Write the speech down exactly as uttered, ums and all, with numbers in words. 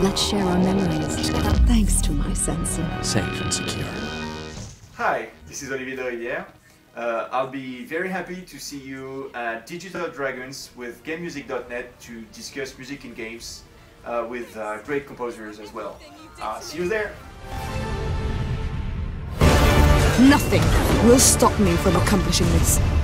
Let's share our memories, thanks to my sensor. Safe and secure. Hi, this is Olivier Deriviere. Uh, I'll be very happy to see you at Digital Dragons with game music dot net to discuss music in games uh, with uh, great composers as well. Uh, see you there! Nothing will stop me from accomplishing this.